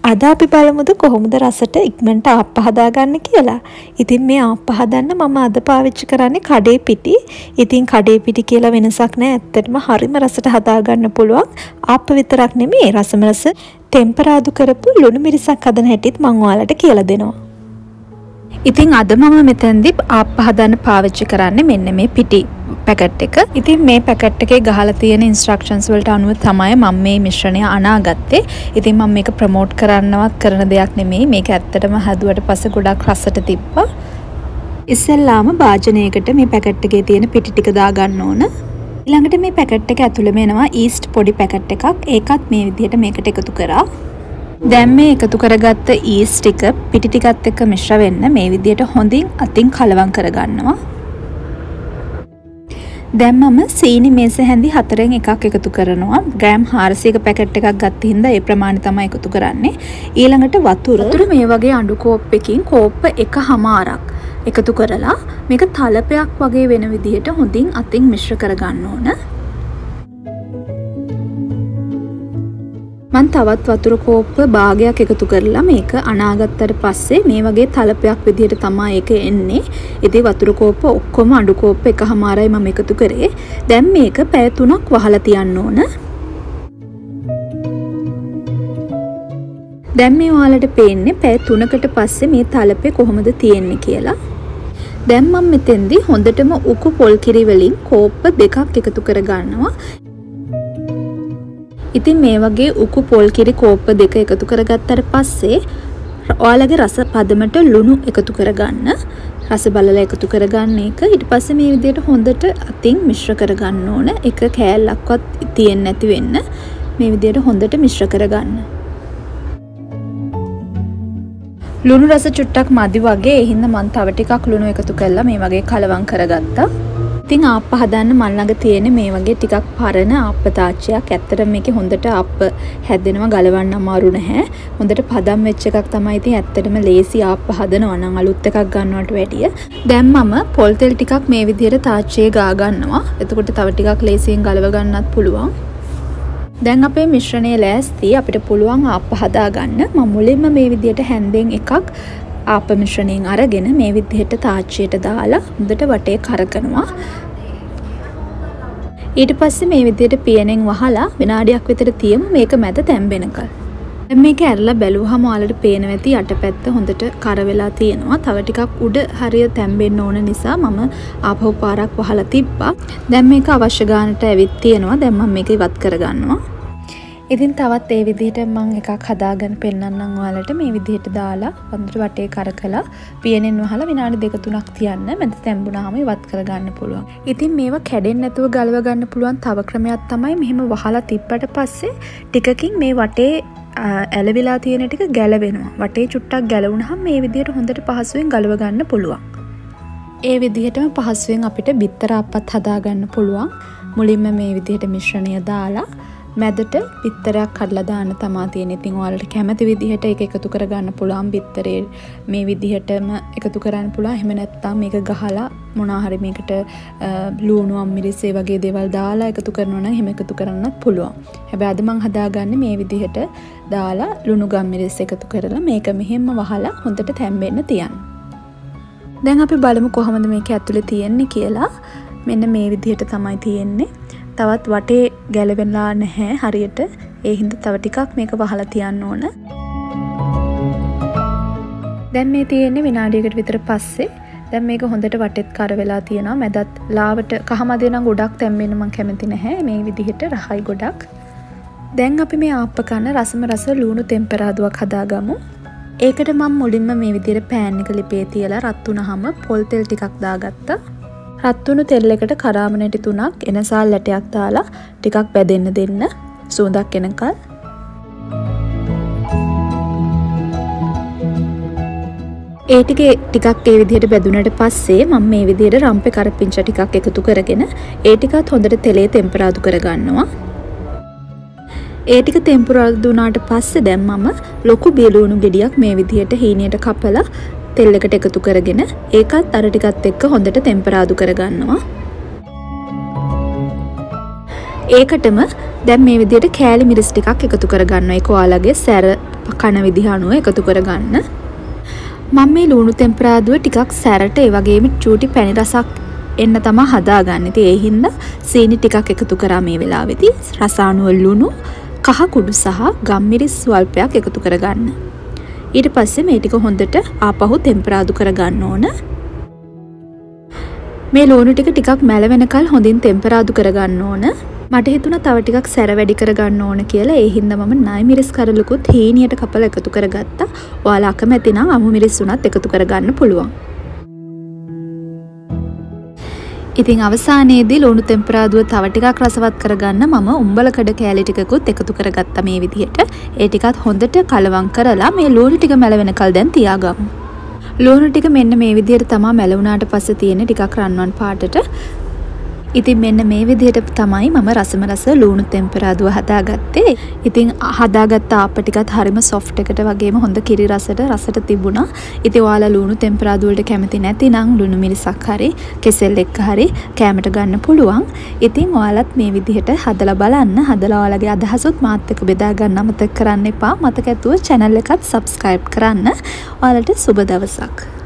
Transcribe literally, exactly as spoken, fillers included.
අද අපි බලමුද කොහොමද රසට ඉක්මනට ආප්ප හදාගන්න කියලා. ඉතින් මේ ආප්ප හදන්න මම අද පාවිච්චි කරන්නේ කඩේ පිටි. ඉතින් කඩේ පිටි කියලා වෙනසක් නැහැ. ඇත්තටම හරිම රසට හදාගන්න පුළුවන්. ආප්ප විතරක් නෙමෙයි රසම රස ටෙම්පරාදු කරපු ලුණු මිරිසක් හදන හැටිත් මම ඔයාලට කියලා දෙනවා. ඉතින් අද මම මෙතෙන්දී ආප්ප හදන්න පාවිච්චි කරන්නේ මෙන්න මේ පිටි පැකට් එක. ඉතින් මේ පැකට් එකේ ගහලා තියෙන ඉන්ස්ට්‍රක්ෂන්ස් වලට අනුව තමයි මම මේ මිශ්‍රණය අනාගත්තේ. ඉතින් මම මේක ප්‍රොමෝට් කරන්නවත් කරන දෙයක් නෙමෙයි. මේක ඇත්තටම හදුවට පස්සේ ගොඩක් රසට තිබ්බා. ඉස්සෙල්ලාම භාජනයකට මේ පැකට් එකේ තියෙන පිටි ටික දාගන්න ඕන. ඊළඟට මේ පැකට් එක ඇතුළේම එනවා ඊස්ට් පොඩි පැකට් එකක්. ඒකත් මේ විදිහට මේකට එකතු කරා. දැන් මේ එකතු කරගත්ත ඊස්ට් ටික පිටි ටිකත් එක්ක මිශ්‍ර වෙන්න මේ විදිහට හොඳින් අතින් කලවම් කරගන්නවා. දැන් මම සීනි මේස හැඳි හතරෙන් එකක් එකතු කරනවා. ග්‍රෑම් හාරසියක පැකට් එකක් ගත්ත හින්දා ඒ ප්‍රමාණය තමයි එකතු කරන්නේ. ඊළඟට වතුර. වතුර මේ වගේ අඬු කෝප්පකින් කෝප්ප එකමාරක් එකතු කරලා මේක තලපයක් වගේ වෙන විදිහට හොඳින් අතින් මිශ්‍ර කරගන්න ඕන. මම තවත් වතුර කෝප්ප භාගයක් එකතු කරලා මේක අනාගත්තට පස්සේ මේ වගේ තලපයක් විදිහට තමයි ඒක එන්නේ. ඉතින් වතුර කෝප්ප ඔක්කොම අඬු කෝප්ප එකමාරයි මම එකතු කරේ. දැන් මේක පැය තුනක් වහලා තියන්න ඕන. දැන් මේ ඔයාලට පේන්නේ පැය තුනකට පස්සේ මේ තලපේ කොහොමද තියෙන්නේ කියලා. දැන් මම මෙතෙන්දී හොඳටම උකු පොල් කිරි වලින් කෝප්ප දෙකක් එකතු කර ගන්නවා. ඉතින් මේ වගේ උකු පොල් කිරි කෝප්ප දෙක එකතු කරගත්තට පස්සේ ඔයාලගේ රස පදමට ලුණු එකතු කරගන්න. රස බලලා එකතු කරගන්න එක. ඊට පස්සේ මේ විදිහට හොඳට අතින් මිශ්‍ර කරගන්න ඕන. එක කෑල්ලක්වත් තියෙන්නේ නැති වෙන්න මේ විදිහට හොඳට මිශ්‍ර කරගන්න. ලුණු රස චුට්ටක් මදි වගේ. ඒ හින්දා මම තව ටිකක් ලුණු එකතු කරලා මේ වගේ කලවම් කරගත්තා. ඉතින් ආප්ප හදන්න මන් ළඟ තියෙන මේ වගේ ටිකක් පරණ ආප්ප තාච්චියක්. ඇත්තටම මේකේ හොඳට ආප්ප හැදෙනවා, ගලවන්න අමාරු නැහැ. හොඳට පදම් වෙච්ච එකක් තමයි. ඉතින් ඇත්තටම ලේසි ආප්ප හදනවා නම් අලුත් එකක් ගන්නවට වැඩිය. දැන් මම පොල් තෙල් ටිකක් මේ විදිහට තාච්චියේ ගා ගන්නවා. එතකොට තව ටිකක් ලේසියෙන් ගලව ගන්නත් පුළුවන්. දැන් අපේ මිශ්‍රණය ලෑස්ති. අපිට පුළුවන් ආප්ප හදාගන්න. මම මුලින්ම මේ විදිහට හැන්දෙන් එකක් ආප්ප මිශ්‍රණයෙන් අරගෙන මේ විදිහට තාච්චියට දාලා හොඳට වටේ කරකනවා. ඊට පස්සේ මේ විදිහට පියනෙන් වහලා විනාඩියක් විතර තියමු මේක මැද තැම්බෙනකල්. දැන් මේක ඇරලා බැලුවහම ඔයාලට පේනවා ඇති යටපැත්ත හොඳට කර වෙලා තියෙනවා. තව ටිකක් උඩ හරිය තැම්බෙන්න ඕන නිසා මම ආපහු පාරක් වහලා තිබ්බා. දැන් මේක අවශ්‍ය ගානට ඇවිත් තියෙනවා. දැන් මම මේක ඉවත් කරගන්නවා. ඉතින් තවත් ඒ විදිහට මම එකක් හදාගෙන පෙන්නන්නම් ඔයාලට. මේ විදිහට දාලා හොඳට වටේ කරකලා පියනෙන් වහලා විනාඩි දෙක තුනක් තියන්න. මැද තැම්බුණාම ඉවත් කරගන්න පුළුවන්. ඉතින් මේවා කැඩෙන්නේ නැතුව ගලව ගන්න පුළුවන් තව ක්‍රමයක් තමයි මෙහෙම වහලා තිබ්බට පස්සේ ටිකකින් මේ වටේ ඇලවිලා තියෙන ටික ගැලවෙනවා. වටේ චුට්ටක් ගැලවුණාම මේ විදිහට හොඳට පහසුවෙන් ගලව ගන්න පුළුවන්. ඒ විදිහටම පහසුවෙන් අපිට බිත්තර අප්පත් හදාගන්න පුළුවන්. මුලින්ම මේ විදිහට මිශ්‍රණය දාලා මැදට බිත්තරයක් කඩලා දාන්න තමයි තියෙන්නේ. ඉතින් ඔයාලට කැමති විදිහට ඒක එකතු කරගන්න පුළුවන්. බිත්තරේ මේ විදිහටම එකතු කරන්න පුළුවන්. එහෙම නැත්නම් මේක ගහලා මොනවා හරි මේකට ලුණු අම්මිරිස් ඒ වගේ දේවල් දාලා එකතු කරනවා නම් එහෙම එකතු කරන්නත් පුළුවන්. හැබැයි අද මම හදාගන්නේ මේ විදිහට දාලා ලුණු ගම්මිරිස් එකතු කරලා මේක මෙහෙම වහලා හොඳට තැම්බෙන්න තියන්න. දැන් අපි බලමු කොහොමද මේක ඇතුලේ තියෙන්නේ කියලා. මෙන්න මේ විදිහට තමයි තියෙන්නේ. තවත් වටේ ගැලවෙලා නැහැ හරියට. ඒ හින්දා තව ටිකක් මේක වහලා තියන්න ඕන. දැන් මේ තියෙන්නේ විනාඩියකට විතර පස්සේ. දැන් මේක හොඳට වටෙත් කර වෙලා තියෙනවා. මැදත් ලාවට කහමදේ නම් ගොඩක් තැම්බෙන්න මම කැමති නැහැ. මේ විදිහට රහයි ගොඩක්. දැන් අපි මේ ආප්ප කන රසම රස ලුණු ටෙම්පරාදුවක් හදාගමු. ඒකට මම මුලින්ම මේ විදිහට පෑන් එක ලිපේ තියලා රත් වුණාම පොල් තෙල් ටිකක් දාගත්තා. රත් වුණු තෙල් එකට කරාමනටි තුනක් එනසාල් ලැටයක් දාලා ටිකක් බැදෙන්න දෙන්න සුවඳක් එනකල්. ඒ ටිකේ ටිකක් ඒ විදිහට බැදුනට පස්සේ මම මේ විදිහට රම්පේ කරපිංචා ටිකක් එකතු කරගෙන ඒ ටිකත් හොඳට තෙලේ ටෙම්පරාදු කරගන්නවා. ඒ ටික ටෙම්පරාදු වුණාට පස්සේ දැන් මම ලොකු බියලුණු ගෙඩියක් මේ විදිහට හීනියට කපලා තෙල් එකට එකතු කරගෙන ඒකත් අර ටිකත් එක්ක හොඳට ටෙම්පරාදු කරගන්නවා. ඒකටම දැන් මේ විදිහට කෑලි මිරිස් ටිකක් එකතු කරගන්නවා. ඒක ඔයාලගේ සැර කන විදිහ අනුව එකතු කරගන්න. මම මේ ලුණු තෙම්පරාදුව ටිකක් සැරට ඒ වගේම චූටි පැණි රසක් එන්න තමයි හදාගන්නේ. ඉතින් ඒ හින්දා සීනි ටිකක් එකතු කරා මේ වෙලාවේදී. රස අනුව ලුණු, කහ කුඩු සහ ගම්මිරිස් ස්වල්පයක් එකතු කරගන්න. ඊට පස්සේ මේ ටික හොඳට ආපහු තෙම්පරාදු කරගන්න ඕන. මේ ලුණු ටික ටිකක් මැල වෙනකල් හොඳින් තෙම්පරාදු කරගන්න ඕන. මට හිතුණා තව ටිකක් සැර වැඩි කරගන්න ඕන කියලා. ඒ හින්දා මම නයි මිරිස් කරලුකුත් හීනියට කපලා එකතු කරගත්තා. ඔයාලා අකමැති නම් අමු මිරිස් උනත් එකතු කරගන්න පුළුවන්. ඉතින් අවසානයේදී ලුණු තෙම්පරාදුව තව ටිකක් රසවත් කරගන්න මම උම්බල කඩ කෑලි ටිකකුත් එකතු කරගත්තා මේ විදිහට. ඒ ටිකත් හොඳට කලවම් කරලා මේ ලුණු ටික මැල වෙනකල් දැන් තියාගමු. ලුණු ටික මෙන්න මේ විදිහට තමයි මැල වුණාට පස්සේ තියෙන්නේ ටිකක් රන්වන් පාටට. ඉතින් මෙන්න මේ විදිහට තමයි මම රසම රස ලුණු තෙම්පරාදුව හදාගත්තේ. ඉතින් හදාගත්ත ආප්ප ටිකත් හරිම සොෆ්ට් එකට වගේම හොඳ කිරි රසට රසට තිබුණා. ඉතින් ඔයාලා ලුණු තෙම්පරාදුව වලට කැමති නැතිනම් ලුණු මිරිසක් හරි කෙසෙල් එක්ක හරි කැමට ගන්න පුළුවන්. ඉතින් ඔයාලත් මේ විදිහට හදලා බලන්න. හදලා ඔයාලගේ අදහසත් මාත් එක්ක බෙදා ගන්න අමතක කරන්න එපා. මතක ඇතුව channel එකත් subscribe කරන්න. ඔයාලට සුබ දවසක්.